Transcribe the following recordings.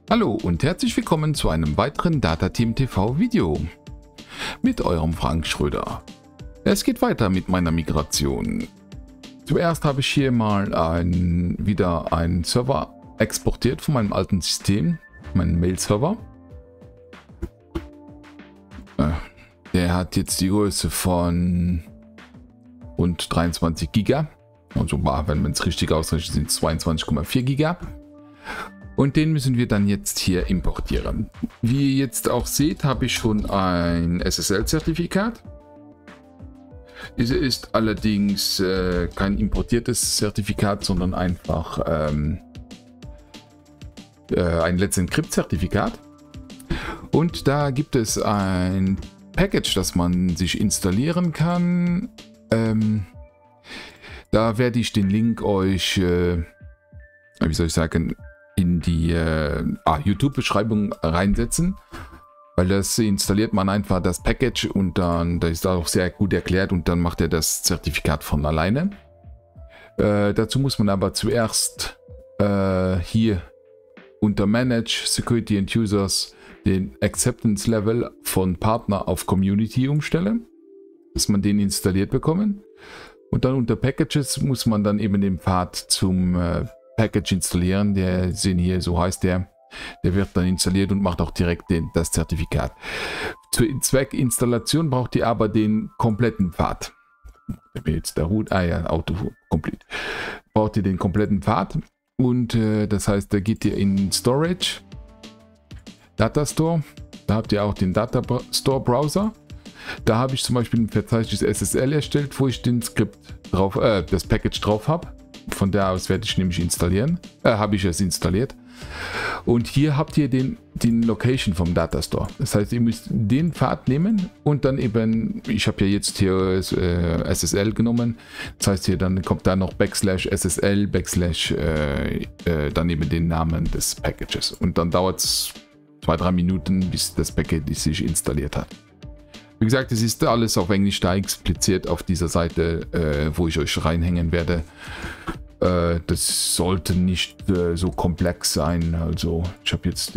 Hallo und herzlich willkommen zu einem weiteren Datateam TV Video mit eurem Frank Schröder. Es geht weiter mit meiner Migration. Zuerst habe ich hier mal wieder einen Server exportiert von meinem alten System, meinen Mail-Server. Der hat jetzt die Größe von rund 23 Giga. Also wenn man es richtig ausrechnet, sind es 22,4 Giga. Und den müssen wir dann jetzt hier importieren. Wie ihr jetzt auch seht, habe ich schon ein SSL-Zertifikat. Diese ist allerdings kein importiertes Zertifikat, sondern einfach ein Let's Encrypt-Zertifikat. Und da gibt es ein Package, das man sich installieren kann. Da werde ich den Link euch, wie soll ich sagen, in die YouTube-Beschreibung reinsetzen, weil das installiert man einfach das Package und dann, da ist auch sehr gut erklärt und dann macht er das Zertifikat von alleine. Dazu muss man aber zuerst hier unter Manage Security and Users den Acceptance Level von Partner auf Community umstellen, dass man den installiert bekommen. Und dann unter Packages muss man dann eben den Pfad zum Package installieren, der sehen hier, so heißt der wird dann installiert und macht auch direkt das Zertifikat. Zur Zweckinstallation braucht ihr aber den kompletten Pfad. Jetzt der Autocomplete. Braucht ihr den kompletten Pfad und das heißt, da geht ihr in Storage, Data Store, da habt ihr auch den Data Store Browser. Da habe ich zum Beispiel ein Verzeichnis SSL erstellt, wo ich den Skript drauf, das Package drauf habe. Von da aus werde ich nämlich installieren. Habe ich es installiert. Und hier habt ihr den Location vom Data Store. Das heißt, ihr müsst den Pfad nehmen und dann eben, ich habe ja jetzt hier SSL genommen. Das heißt, hier dann kommt da noch /SSL, dann eben den Namen des Packages. Und dann dauert es 2-3 Minuten, bis das Paket sich installiert hat. Wie gesagt, es ist alles auf Englisch da expliziert auf dieser Seite, wo ich euch reinhängen werde. Das sollte nicht so komplex sein. Also ich habe jetzt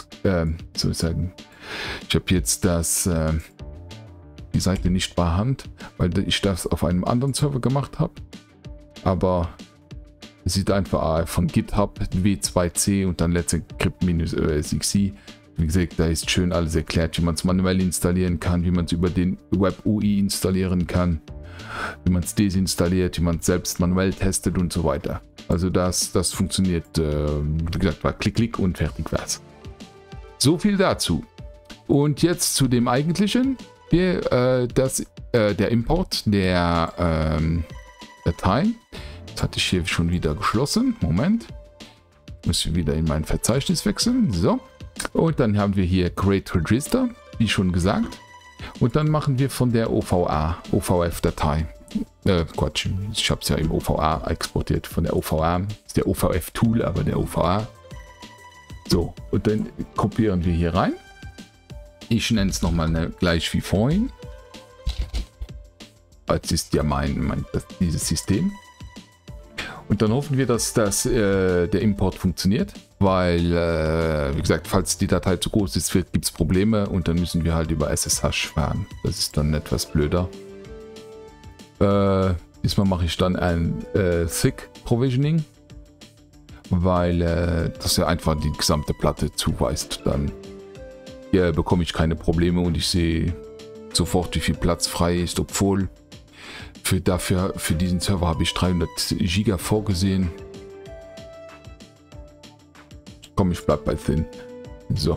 ich habe jetzt die Seite nicht bei Hand, weil ich das auf einem anderen Server gemacht habe. Aber es sieht einfach von GitHub W2C und dann Let's Encrypt-XC. Wie gesagt, da ist schön alles erklärt, wie man es manuell installieren kann, wie man es über den Web-UI installieren kann, wie man es desinstalliert, wie man es selbst manuell testet und so weiter. Also das funktioniert, wie gesagt, war Klick und fertig war's. So viel dazu. Und jetzt zu dem eigentlichen, der Import der Dateien. Das hatte ich hier schon wieder geschlossen. Moment. Muss ich wieder in mein Verzeichnis wechseln. So. Und dann haben wir hier Create Register, wie schon gesagt. Und dann machen wir von der OVF-Datei. Quatsch, ich habe es ja im OVA exportiert. Von der OVA, das ist der OVF-Tool, aber der OVA. So, und dann kopieren wir hier rein. Ich nenne es nochmal gleich wie vorhin. Das ist ja dieses System. Und dann hoffen wir, dass der Import funktioniert, weil, wie gesagt, falls die Datei zu groß ist, gibt es Probleme und dann müssen wir halt über SSH fahren. Das ist dann etwas blöder. Diesmal mache ich dann ein Thick Provisioning, weil das ja einfach die gesamte Platte zuweist. Dann bekomme ich keine Probleme und ich sehe sofort, wie viel Platz frei ist, obwohl für diesen Server habe ich 300 Giga vorgesehen. Komm, ich bleib bei Thin. So.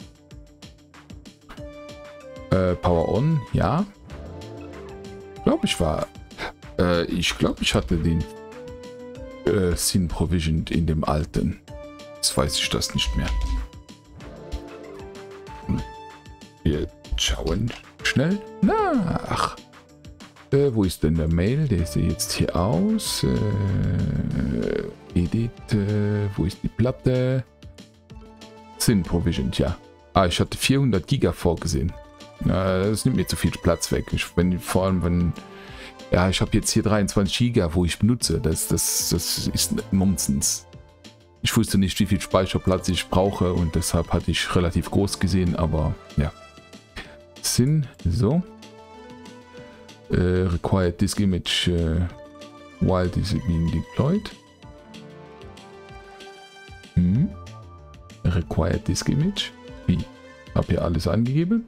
Power on, ja. Ich glaube, ich hatte den Thin Provisioned in dem alten. Jetzt weiß ich das nicht mehr. Wir schauen schnell nach. Wo ist denn der Mail? Der sieht jetzt hier aus. Edit. Wo ist die Platte? Thin Provisioned, ja. Ich hatte 400 Giga vorgesehen. Das nimmt mir zu viel Platz weg. Vor allem, wenn Ja, ich habe jetzt hier 23 Giga, wo ich benutze. Das ist Nonsens. Ich wusste nicht, wie viel Speicherplatz ich brauche und deshalb hatte ich relativ groß gesehen, aber ja. So. Required disk image while this is being deployed. Required disk image. Wie? Hab hier alles angegeben.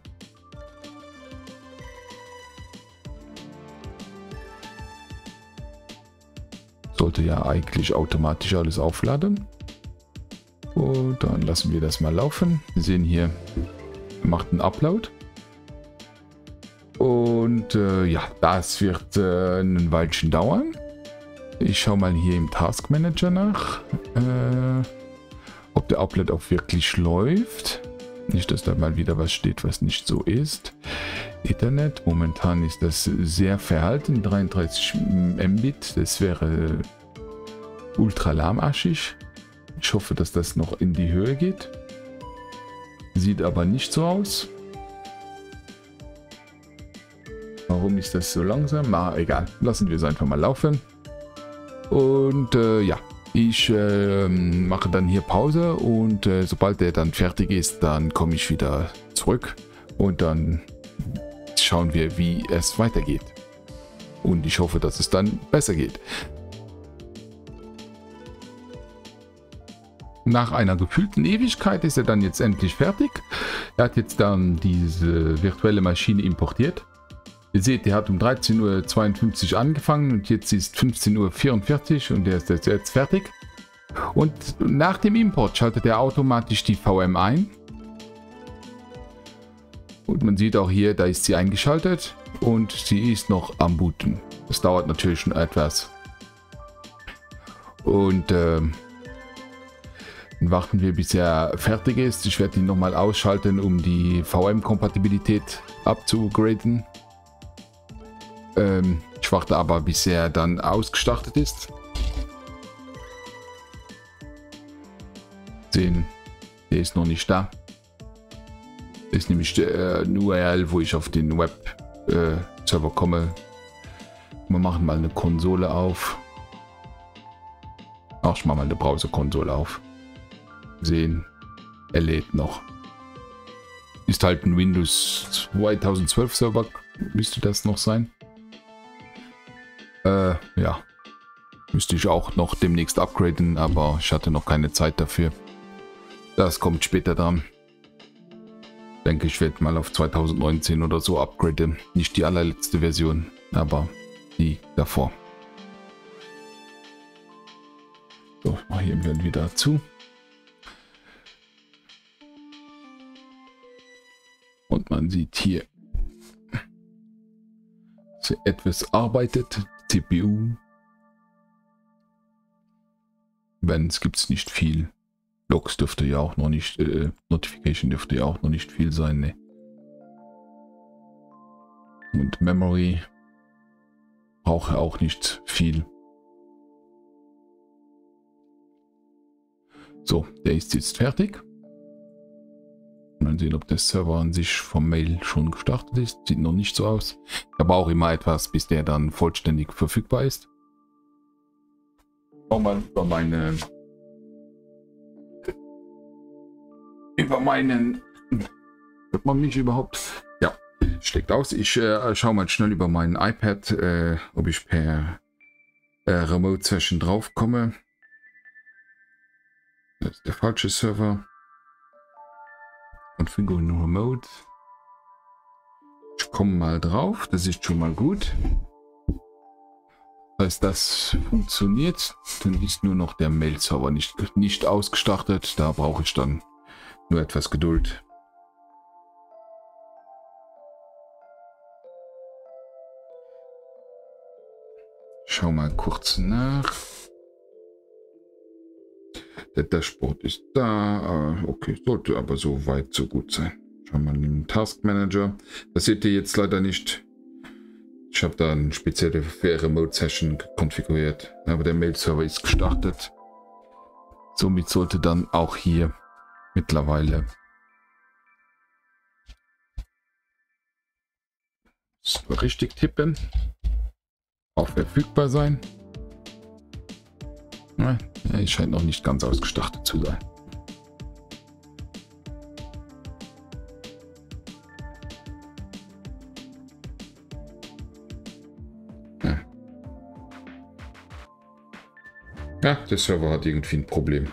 Sollte ja eigentlich automatisch alles aufladen. Und dann lassen wir das mal laufen. Wir sehen hier, macht einen Upload. Und ja, das wird ein Weilchen dauern. Ich schaue mal hier im Task Manager nach, ob der Upload auch wirklich läuft. Nicht, dass da mal wieder was steht, was nicht so ist. Ethernet, momentan ist das sehr verhalten, 33 Mbit, das wäre ultra lahmarschig. Ich hoffe, dass das noch in die Höhe geht. Sieht aber nicht so aus. Warum ist das so langsam? Na, egal. Lassen wir es einfach mal laufen. Und ja, ich mache dann hier Pause und sobald der dann fertig ist, dann komme ich wieder zurück und dann schauen wir, wie es weitergeht. Und ich hoffe, dass es dann besser geht. Nach einer gefühlten Ewigkeit ist er dann jetzt endlich fertig. Er hat jetzt dann diese virtuelle Maschine importiert. Ihr seht, der hat um 13:52 Uhr angefangen und jetzt ist 15:44 Uhr und der ist jetzt fertig. Und nach dem Import schaltet er automatisch die VM ein. Und man sieht auch hier, da ist sie eingeschaltet und sie ist noch am Booten. Das dauert natürlich schon etwas. Und dann warten wir, bis er fertig ist. Ich werde ihn nochmal ausschalten, um die VM-Kompatibilität abzugraden. Ich warte aber, bis er dann ausgestartet ist. Sehen, der ist noch nicht da. Das ist nämlich der URL, wo ich auf den Web-Server komme. Wir machen mal eine Konsole auf. Ach, ich mache mal eine Browser-Konsole auf. Sehen, er lädt noch. Ist halt ein Windows 2012 Server, müsste das noch sein. Ja, müsste ich auch noch demnächst upgraden, aber ich hatte noch keine Zeit dafür. Das kommt später dran. Ich denke, ich werde mal auf 2019 oder so upgraden. Nicht die allerletzte Version, aber die davor. So, ich mache hier wieder zu. Und man sieht hier, dass etwas arbeitet. CPU. Wenn es gibt es nicht viel. Logs dürfte ja auch noch nicht, Notification dürfte ja auch noch nicht viel sein, ne? Und Memory brauche auch nicht viel. So, der ist jetzt fertig. Mal sehen, ob der Server an sich vom Mail schon gestartet ist. Sieht noch nicht so aus. Ich brauche immer etwas, bis der dann vollständig verfügbar ist. Schau mal über meinen... Hört man mich überhaupt? Ja, steckt aus. Ich schaue mal schnell über meinen iPad, ob ich per Remote Session drauf komme. Das ist der falsche Server. Configuring Remote. Ich komme mal drauf, das ist schon mal gut. Das heißt, das funktioniert. Dann ist nur noch der Mail-Server nicht ausgestartet. Da brauche ich dann nur etwas Geduld. Schau mal kurz nach. Der Dashboard ist da. Okay, sollte aber so weit so gut sein. Schauen wir mal in den Task Manager. Das seht ihr jetzt leider nicht. Ich habe da eine spezielle Remote Session konfiguriert. Aber der Mail-Server ist gestartet. Somit sollte dann auch hier mittlerweile richtig tippen. Auch verfügbar sein. Es scheint noch nicht ganz ausgestattet zu sein. Ja, der Server hat irgendwie ein Problem.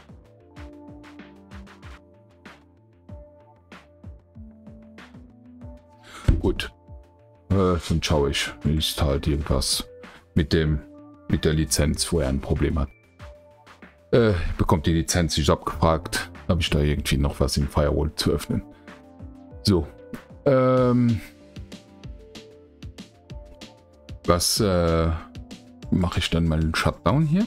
Gut. Dann schaue ich. Ist halt irgendwas mit der Lizenz, wo er ein Problem hat. Bekommt die Lizenz nicht abgefragt. Habe ich da irgendwie noch was im Firewall zu öffnen. So. Was mache ich dann mal einen Shutdown hier?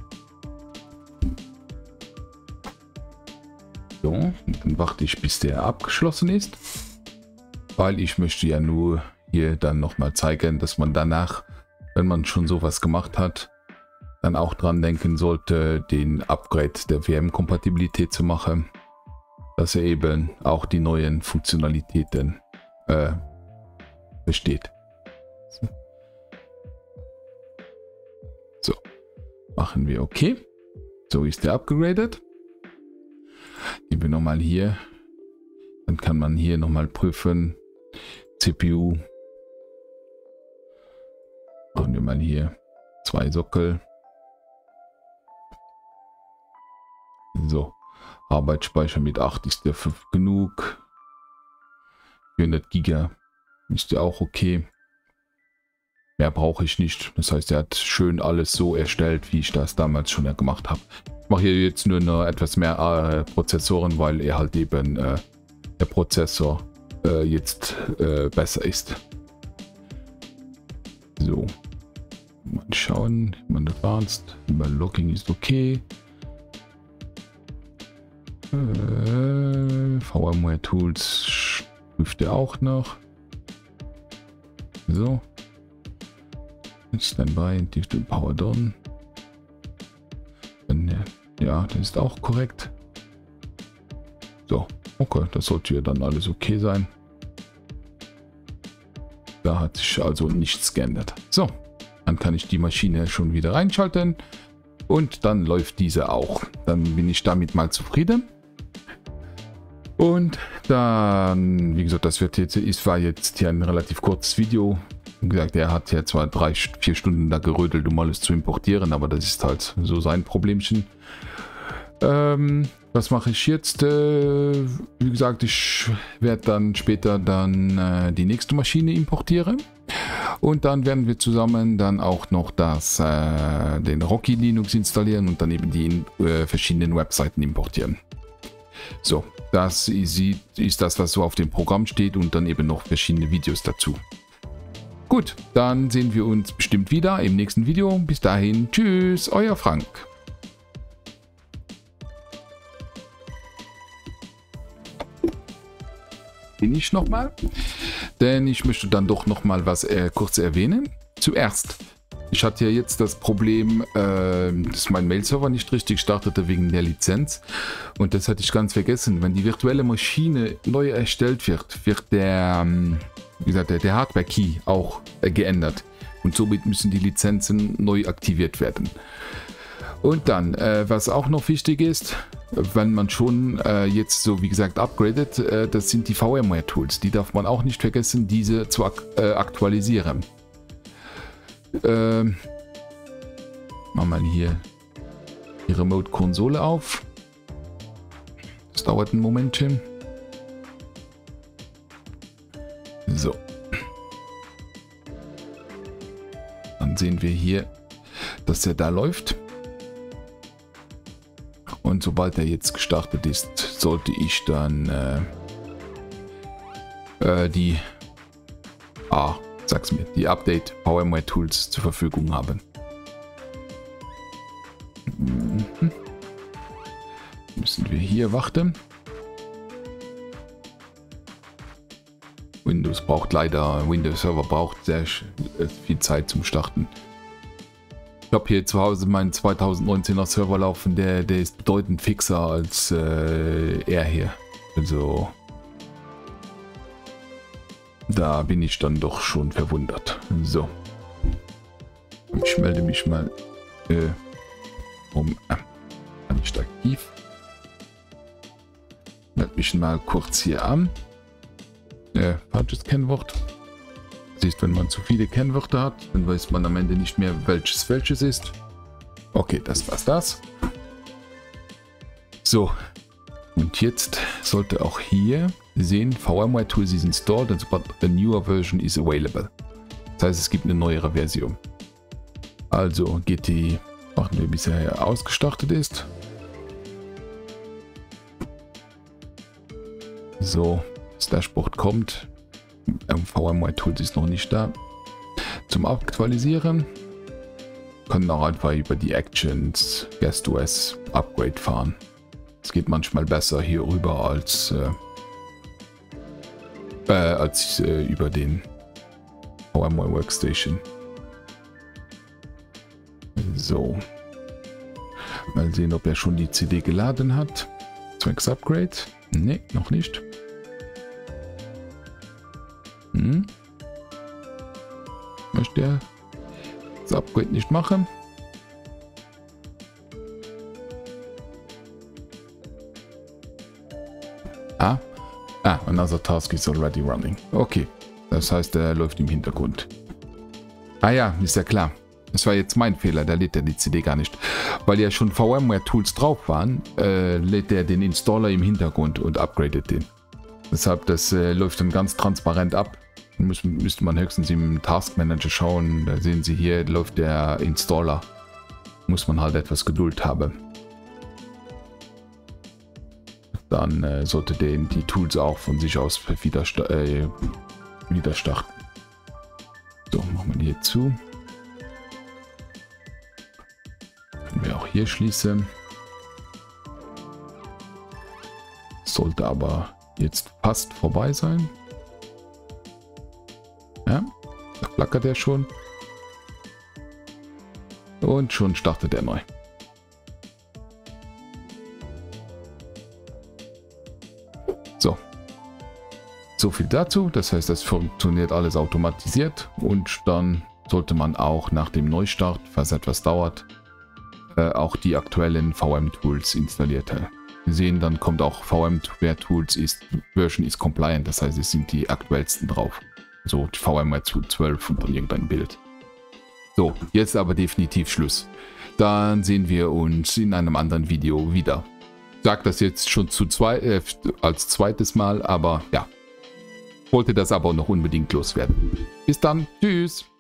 So, und dann warte ich, bis der abgeschlossen ist. Weil ich möchte ja nur hier dann nochmal zeigen, dass man danach, wenn man schon sowas gemacht hat, dann auch dran denken sollte, den Upgrade der VM-Kompatibilität zu machen, dass er eben auch die neuen Funktionalitäten besteht. So, machen wir OK. So ist der upgradet. Gehen wir nochmal hier. Dann kann man hier nochmal prüfen. CPU. Machen wir mal hier 2 Sockel. So. Arbeitsspeicher mit 8 ist der 5 genug. 400 Giga ist ja auch okay. Mehr brauche ich nicht. Das heißt, er hat schön alles so erstellt, wie ich das damals schon gemacht habe. Ich mache hier jetzt nur noch etwas mehr Prozessoren, weil er halt eben der Prozessor jetzt besser ist. So. Mal schauen. Man advanced. Mal Logging ist okay. VMware Tools prüft er auch noch. So. Standby, Digital Power Down. Ja, das ist auch korrekt. So, okay, das sollte ja dann alles okay sein. Da hat sich also nichts geändert. So, dann kann ich die Maschine schon wieder reinschalten und dann läuft diese auch. Dann bin ich damit mal zufrieden. Und dann, wie gesagt, war jetzt hier ein relativ kurzes Video. Wie gesagt, er hat ja zwar 3-4 Stunden da gerödelt, um alles zu importieren, aber das ist halt so sein Problemchen. Was mache ich jetzt? Wie gesagt, ich werde dann später die nächste Maschine importieren. Und dann werden wir zusammen dann auch noch den Rocky Linux installieren und dann eben die verschiedenen Webseiten importieren. So, das ist das, was so auf dem Programm steht und dann eben noch verschiedene Videos dazu. Gut, dann sehen wir uns bestimmt wieder im nächsten Video. Bis dahin, tschüss, euer Frank. Bin ich nochmal, denn ich möchte dann doch nochmal was kurz erwähnen. Zuerst, ich hatte ja jetzt das Problem, dass mein Mail-Server nicht richtig startete wegen der Lizenz. Und das hatte ich ganz vergessen. Wenn die virtuelle Maschine neu erstellt wird, wird der Hardware-Key auch geändert. Und somit müssen die Lizenzen neu aktiviert werden. Und dann, was auch noch wichtig ist, wenn man schon jetzt so wie gesagt upgradet, das sind die VMware-Tools. Die darf man auch nicht vergessen, diese zu aktualisieren. Machen wir hier die Remote-Konsole auf. Das dauert ein Momentchen. So. Dann sehen wir hier, dass er da läuft. Und sobald er jetzt gestartet ist, sollte ich dann die Update VMware Tools zur Verfügung haben. Müssen wir hier warten. Windows Server braucht sehr viel Zeit zum Starten. Ich habe hier zu Hause meinen 2019er Server laufen, der ist bedeutend fixer als er hier. Also da bin ich dann doch schon verwundert. So. Ich melde mich mal Warum? Nicht aktiv. Melde mich mal kurz hier an. Falsches Kennwort. Siehst, wenn man zu viele Kennwörter hat, dann weiß man am Ende nicht mehr, welches ist. Okay, das war's das. So. Und jetzt sollte auch hier sehen, VMware Tools is installed and a newer version is available. Das heißt, es gibt eine neuere Version. Also geht die, warten wir, bis er ausgestartet ist. So, das Dashboard kommt. VMware Tools ist noch nicht da. Zum Aktualisieren können auch einfach über die Actions GuestOS Upgrade fahren. Es geht manchmal besser hier rüber als über den VMware Workstation. So. Mal sehen, ob er schon die CD geladen hat. Zwecks Upgrade. Ne, noch nicht. Möchte er das Upgrade nicht machen? Another task is already running. Okay, das heißt, er läuft im Hintergrund. Ah ja, ist ja klar. Das war jetzt mein Fehler, da lädt er die CD gar nicht. Weil ja schon VMware Tools drauf waren, lädt er den Installer im Hintergrund und upgradet den. Deshalb, das läuft dann ganz transparent ab. Müsste man höchstens im Task Manager schauen. Da sehen Sie hier, läuft der Installer. Muss man halt etwas Geduld haben. Dann sollte die Tools auch von sich aus wieder starten. So, machen wir die hier zu. Können wir auch hier schließen. Sollte aber jetzt fast vorbei sein. Ja, da flackert er schon. Und schon startet er neu. So viel dazu. Das heißt, das funktioniert alles automatisiert. Und dann sollte man auch nach dem Neustart, falls etwas dauert, auch die aktuellen VM-Tools installiert haben. Wir sehen, dann kommt auch VMware Tools Version is compliant. Das heißt, es sind die aktuellsten drauf. So VMware 12 und dann irgendein Bild. So, jetzt aber definitiv Schluss. Dann sehen wir uns in einem anderen Video wieder. Ich sage das jetzt schon als zweites Mal, aber ja. Wollte das aber noch unbedingt loswerden. Bis dann. Tschüss.